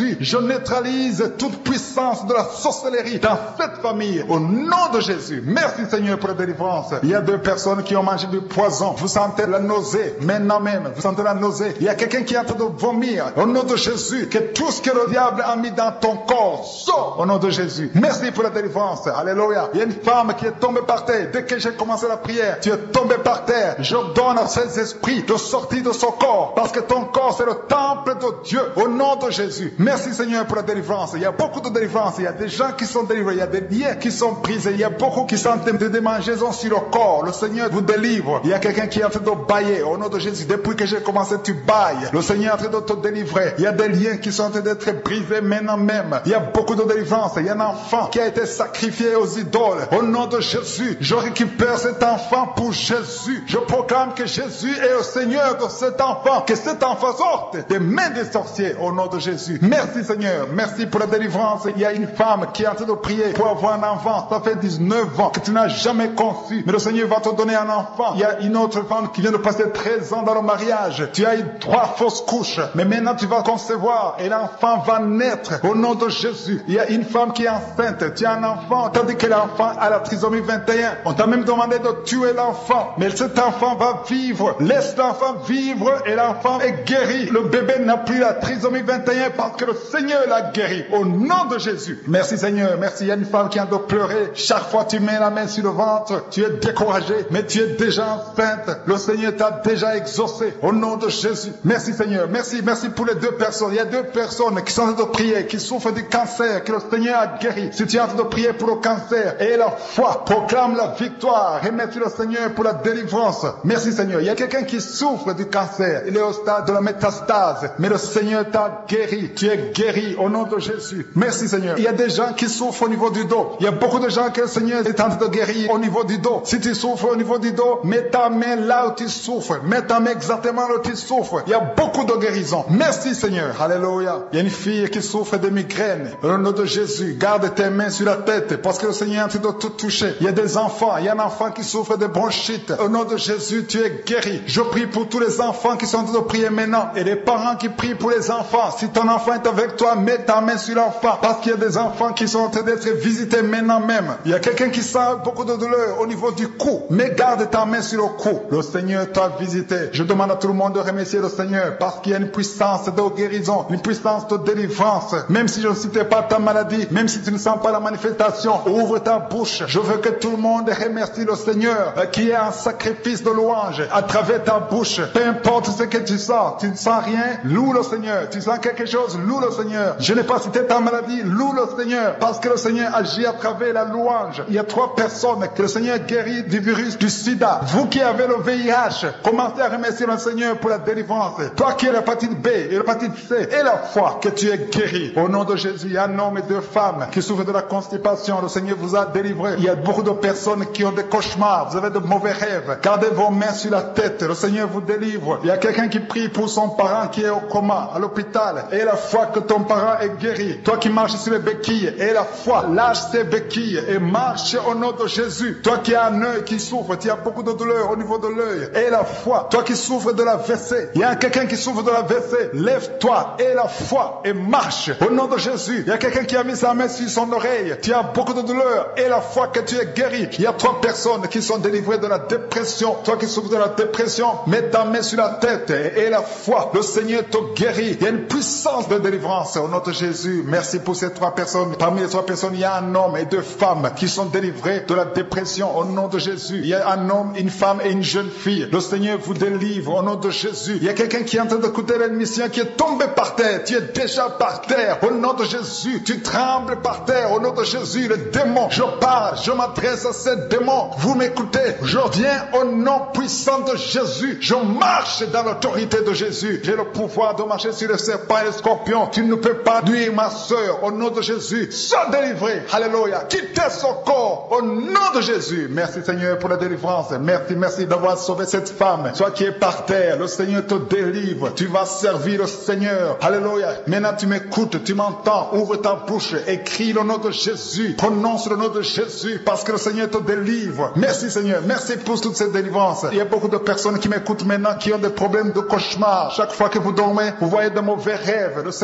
neutralise toute puissance de la sorcellerie dans cette famille. Au nom de Jésus. Merci Seigneur pour la délivrance. Il y a 2 personnes qui ont mangé du poison. Vous sentez la nausée. Maintenant même, vous sentez la nausée. Il y a quelqu'un qui est en train de vomir. Au nom de Jésus, que tout ce que le diable a mis dans ton corps sort au nom de Jésus. Merci pour la délivrance. Alléluia. Il y a une femme qui est tombée par terre. Dès que j'ai commencé la prière, tu es tombé par terre. Je donne à ces esprits de sortir de son corps. Parce que ton corps, c'est le temple de Dieu. Au nom de Jésus. Merci Seigneur pour la délivrance. Il y a beaucoup de délivrance. Il y a des gens qui sont délivrés. Il y a des liens qui sont brisés. Il y a beaucoup qui sont de démangeaisons sur le corps. Le Seigneur vous délivre. Il y a quelqu'un qui est en train de bailler. Au nom de Jésus. Depuis que j'ai commencé, tu bailles. Le Seigneur est en train de te délivrer. Il y a des liens qui sont en train d'être brisés maintenant même. Il y a beaucoup de délivrance. Il y a un enfant qui a été sacrifié aux idoles. Au nom de Jésus, je récupère cet enfant pour Jésus. Je proclame que Jésus est le Seigneur de cet enfant. Que cet enfant sorte des mains des sorciers. Au nom de Jésus. Merci Seigneur. Merci pour la délivrance. Il y a une femme qui est en train de prier pour avoir un enfant. Ça fait 19 ans que tu n'as jamais conçu. Mais le Seigneur va te donner un enfant. Il y a une autre femme qui vient de passer 13 ans dans le mariage. Tu as eu 3 fausses couches. Mais maintenant tu vas concevoir et l'enfant va naître au nom de Jésus. Il y a une femme qui est enceinte. Tu as un enfant. Tandis que l'enfant a la trisomie 21. On t'a même demandé de tuer l'enfant. Mais cet enfant va vivre. Laisse l'enfant vivre et l'enfant est guéri. Le bébé n'a plus la trisomie 21 parce que le Seigneur l'a guéri. Au nom de Jésus. Merci Seigneur. Merci. Il y a une femme qui a de pleurer. Chaque fois tu mets la main sur le ventre, tu es découragé, mais tu es déjà enceinte. Le Seigneur t'a déjà exaucé. Au nom de Jésus. Merci Seigneur. Merci. Merci pour les 2 personnes. Il y a 2 personnes qui sont en train de prier, qui souffrent du cancer, que le Seigneur a guéri. Si tu es en train de prier pour le cancer, et la foi proclame la victoire. Remercie le Seigneur pour la délivrance. Merci Seigneur. Il y a quelqu'un qui souffre du cancer. Il est au stade de la métastase. Mais le Seigneur t'a guéri. Tu es guéri au nom de Jésus. Merci Seigneur. Il y a des gens qui souffrent au niveau du dos. Il y a beaucoup de gens que le Seigneur est en train de guérir au niveau du dos. Si tu souffres au niveau du dos, mets ta main là où tu souffres. Mets ta main exactement là où tu souffres. Il y a beaucoup de guérison. Merci Seigneur. Alléluia. Il y a une fille qui souffre de migraines. Au nom de Jésus, garde tes mains sur la tête parce que le Seigneur est en train de te toucher. Il y a des enfants. Il y a un enfant qui souffre de bronchite. Au nom de Jésus, tu es guéri. Je prie pour tous les enfants qui sont en train de prier maintenant et les parents qui prient pour les enfants. Si ton enfant est avec toi, mets ta main sur l'enfant parce qu'il y a des enfants qui sont en train d'être visités maintenant même. Il y a quelqu'un qui sent beaucoup de douleur au niveau du cou. Mais garde ta main sur le cou. Le Seigneur t'a visité. Je demande à tout le monde de remercier le Seigneur parce qu'il y a une puissance de guérison, une puissance de délivrance. Même si je ne citais pas ta maladie, même si tu ne sens pas la manifestation, ouvre ta bouche. Je veux que tout le monde remercie le Seigneur qui est un sacrifice de louange à travers ta bouche. Peu importe ce que tu sens, tu ne sens rien, loue le Seigneur. Tu sens quelque chose, loue le Seigneur. Je n'ai pas cité ta maladie, loue le Seigneur parce que le Seigneur agit à travers la louange. Il y a 3 personnes que le Seigneur guérit du virus du sida. Vous qui avez le VIH, commencez à remercier le Seigneur pour la délivrance. Toi qui as l'hépatite B et l'hépatite C et la foi que tu es guéri. Au nom de Jésus, il y a un homme et 2 femmes qui souffrent de la constipation. Le Seigneur vous a délivré. Il y a beaucoup de personnes qui ont des cauchemars. Vous avez de mauvais rêves. Gardez vos mains sur la tête. Le Seigneur vous délivre. Il y a quelqu'un qui prie pour son parent qui est au coma, à l'hôpital. Et la foi que ton parent est guéri. Toi qui marches sur les béquilles, et la foi, lâche tes béquilles et marche au nom de Jésus. Toi qui as un œil qui souffre, tu as beaucoup de douleur au niveau de l'œil. Et la foi, toi qui souffres de la WC, il y a quelqu'un qui souffre de la WC, lève-toi et la foi et marche au nom de Jésus. Il y a quelqu'un qui a mis sa main sur son oreille, tu as beaucoup de douleur et la foi que tu es guéri. Il y a 3 personnes qui sont délivrées de la dépression. Toi qui souffres de la dépression, mets ta main sur la tête et la foi, le Seigneur te guérit. Il y a une puissance de délivrance au nom de Jésus. Merci pour ces 3 personnes. Parmi les 3 personnes, il y a un homme et 2 femmes qui sont délivrés de la dépression au nom de Jésus. Il y a un homme, une femme et une jeune fille. Le Seigneur vous délivre au nom de Jésus. Il y a quelqu'un qui est en train d'écouter l'émission qui est tombé par terre. Tu es déjà par terre au nom de Jésus. Tu trembles par terre au nom de Jésus. Le démon, je parle, je m'adresse à ces démons. Vous m'écoutez. Je viens au nom puissant de Jésus. Je marche dans l'autorité de Jésus. J'ai le pouvoir de marcher sur les serpents et les scorpions. Tu ne peux pas nuire ma soeur au nom de Jésus. Sois délivré. Alléluia. Quittez son corps au nom de Jésus. Merci Seigneur pour la délivrance. Merci d'avoir sauvé cette femme. Toi qui es par terre, le Seigneur te délivre. Tu vas servir le Seigneur. Alléluia. Maintenant tu m'écoutes, tu m'entends. Ouvre ta bouche, écris le nom de Jésus. Prononce le nom de Jésus parce que le Seigneur te délivre. Merci Seigneur. Merci pour toute cette délivrance. Il y a beaucoup de personnes qui m'écoutent maintenant qui ont des problèmes de cauchemar. Chaque fois que vous dormez, vous voyez de mauvais rêves. Le Seigneur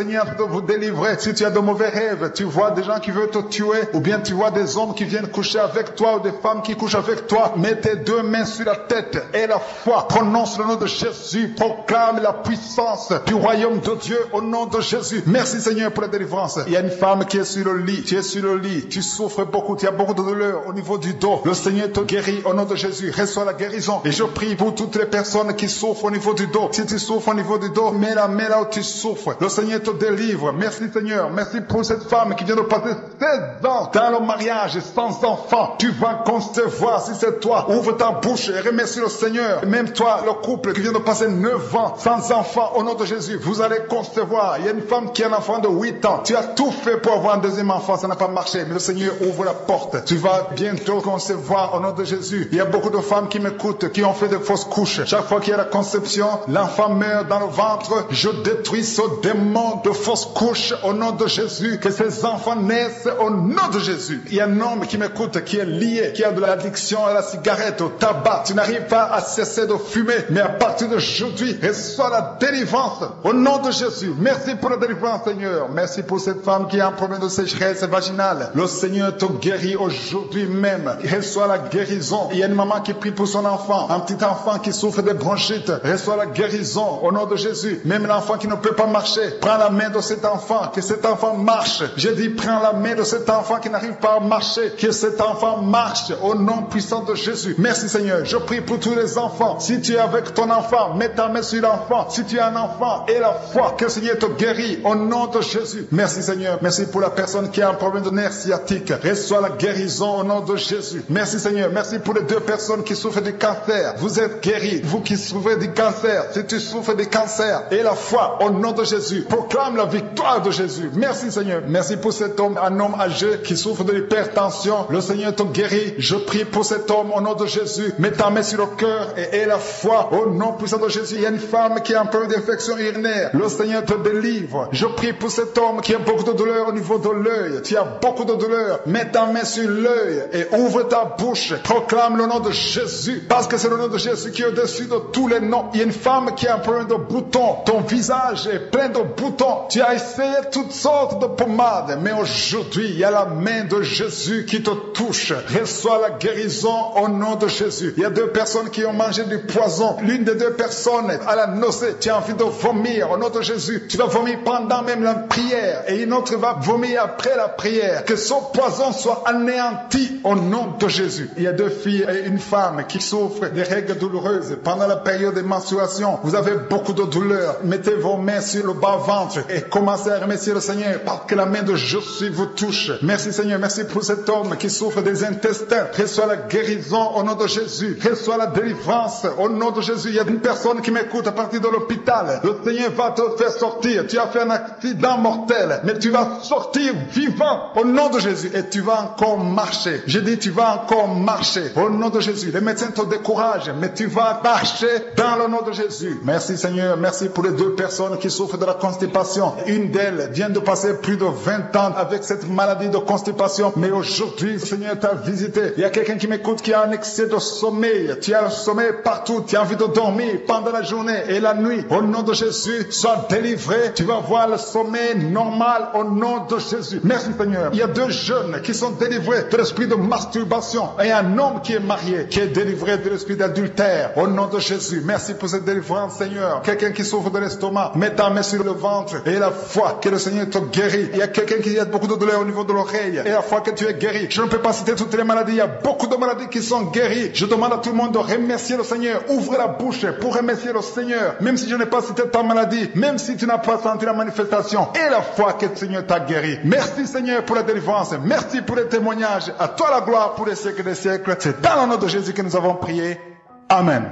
de vous délivrer. Si tu as de mauvais rêves, tu vois des gens qui veulent te tuer, ou bien tu vois des hommes qui viennent coucher avec toi, ou des femmes qui couchent avec toi, mets tes deux mains sur la tête et la foi. Prononce le nom de Jésus. Proclame la puissance du royaume de Dieu au nom de Jésus. Merci Seigneur pour la délivrance. Il y a une femme qui est sur le lit. Tu es sur le lit. Tu souffres beaucoup. Tu as beaucoup de douleur au niveau du dos. Le Seigneur te guérit au nom de Jésus. Reçois la guérison. Et je prie pour toutes les personnes qui souffrent au niveau du dos. Si tu souffres au niveau du dos, mets la main là où tu souffres. Le Seigneur te délivre. Merci Seigneur. Merci pour cette femme qui vient de passer 16 ans dans le mariage sans enfant. Tu vas concevoir si c'est toi. Ouvre ta bouche et remercie le Seigneur. Même toi, le couple qui vient de passer 9 ans sans enfant, au nom de Jésus, vous allez concevoir. Il y a une femme qui a un enfant de 8 ans. Tu as tout fait pour avoir un deuxième enfant, ça n'a pas marché. Mais le Seigneur ouvre la porte. Tu vas bientôt concevoir au nom de Jésus. Il y a beaucoup de femmes qui m'écoutent, qui ont fait de fausses couches. Chaque fois qu'il y a la conception, l'enfant meurt dans le ventre. Je détruis ce démon de fausses couches au nom de Jésus. Que ces enfants naissent au nom de Jésus. Il y a un homme qui m'écoute, qui est lié, qui a de l'addiction à la cigarette, au tabac. Tu n'arrives pas à cesser de fumer, mais à partir d'aujourd'hui, reçois la délivrance au nom de Jésus. Merci pour la délivrance, Seigneur. Merci pour cette femme qui a un problème de sécheresse vaginale. Le Seigneur te guérit aujourd'hui même. Reçois la guérison. Il y a une maman qui prie pour son enfant, un petit enfant qui souffre de bronchite. Reçois la guérison au nom de Jésus. Même l'enfant qui ne peut pas marcher, prends la main de cet enfant, que cet enfant marche. J'ai dit, prends la main de cet enfant qui n'arrive pas à marcher, que cet enfant marche au nom puissant de Jésus. Merci Seigneur. Je prie pour tous les enfants. Si tu es avec ton enfant, mets ta main sur l'enfant. Si tu as un enfant, et la foi, que le Seigneur te guérit au nom de Jésus. Merci Seigneur. Merci pour la personne qui a un problème de nerf sciatique. Reçois la guérison au nom de Jésus. Merci Seigneur. Merci pour les 2 personnes qui souffrent du cancer. Vous êtes guéris. Vous qui souffrez du cancer, si tu souffres du cancer, et la foi au nom de Jésus. Proclame la victoire de Jésus. Merci Seigneur. Merci pour cet homme, un homme âgé qui souffre de l'hypertension. Le Seigneur te guérit. Je prie pour cet homme au nom de Jésus. Mets ta main sur le cœur et aie la foi au nom puissant de Jésus. Il y a une femme qui a un problème d'infection urinaire. Le Seigneur te délivre. Je prie pour cet homme qui a beaucoup de douleur au niveau de l'œil. Tu as beaucoup de douleur. Mets ta main sur l'œil et ouvre ta bouche. Proclame le nom de Jésus. Parce que c'est le nom de Jésus qui est au-dessus de tous les noms. Il y a une femme qui a un problème de boutons. Ton visage est plein de boutons. Tu as essayé toutes sortes de pommades. Mais aujourd'hui, il y a la main de Jésus qui te touche. Reçois la guérison au nom de Jésus. Il y a 2 personnes qui ont mangé du poison. L'une des 2 personnes à la nausée. Tu as envie de vomir au nom de Jésus. Tu vas vomir pendant même la prière. Et une autre va vomir après la prière. Que son poison soit anéanti au nom de Jésus. Il y a 2 filles et une femme qui souffrent des règles douloureuses pendant la période de menstruation. Vous avez beaucoup de douleur. Mettez vos mains sur le bas-ventre et commencez à remercier le Seigneur parce que la main de Jésus vous touche. Merci Seigneur. Merci pour cet homme qui souffre des intestins. Reçois la guérison au nom de Jésus. Reçois la délivrance au nom de Jésus. Il y a une personne qui m'écoute à partir de l'hôpital. Le Seigneur va te faire sortir. Tu as fait un accident mortel, mais tu vas sortir vivant au nom de Jésus et tu vas encore marcher. J'ai dit tu vas encore marcher au nom de Jésus. Les médecins te découragent, mais tu vas marcher dans le nom de Jésus. Merci Seigneur. Merci pour les 2 personnes qui souffrent de la constipation. Une d'elles vient de passer plus de 20 ans avec cette maladie de constipation, mais aujourd'hui le Seigneur t'a visité. Il y a quelqu'un qui m'écoute qui a un excès de sommeil. Tu as le sommeil partout. Tu as envie de dormir pendant la journée et la nuit. Au nom de Jésus, sois délivré. Tu vas voir le sommeil normal au nom de Jésus. Merci Seigneur. Il y a 2 jeunes qui sont délivrés de l'esprit de masturbation et un homme qui est marié qui est délivré de l'esprit d'adultère au nom de Jésus. Merci pour cette délivrance Seigneur. Quelqu'un qui souffre de l'estomac, mets ta main sur le ventre et la foi que le Seigneur te guérit. Il y a quelqu'un qui a beaucoup de douleur au niveau de l'oreille et la foi que tu es guéri. Je ne peux pas citer toutes les maladies. Il y a beaucoup de maladies qui sont guéries. Je demande à tout le monde de remercier le Seigneur. Ouvre la bouche pour remercier le Seigneur. Même si je n'ai pas cité ta maladie, même si tu n'as pas senti la manifestation et la foi que le Seigneur t'a guéri. Merci Seigneur pour la délivrance. Merci pour les témoignages. À toi la gloire pour les siècles des siècles. C'est dans le nom de Jésus que nous avons prié. Amen.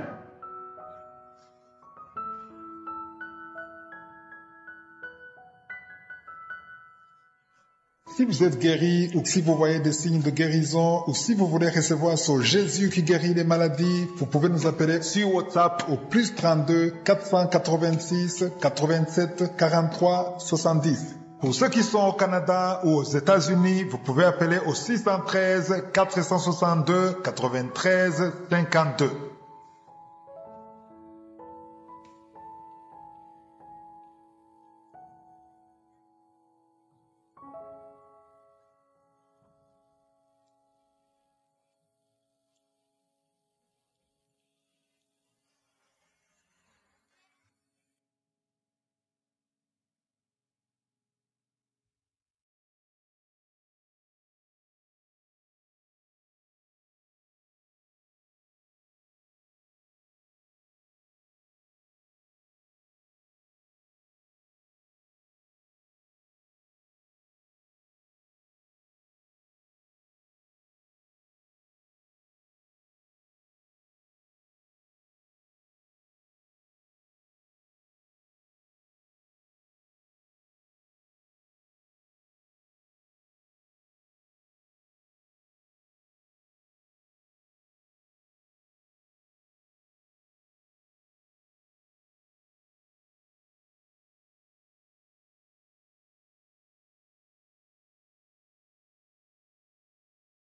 Si vous êtes guéri ou si vous voyez des signes de guérison ou si vous voulez recevoir ce Jésus qui guérit les maladies, vous pouvez nous appeler sur WhatsApp au +32 486 87 43 70. Pour ceux qui sont au Canada ou aux États-Unis, vous pouvez appeler au 613 462 93 52.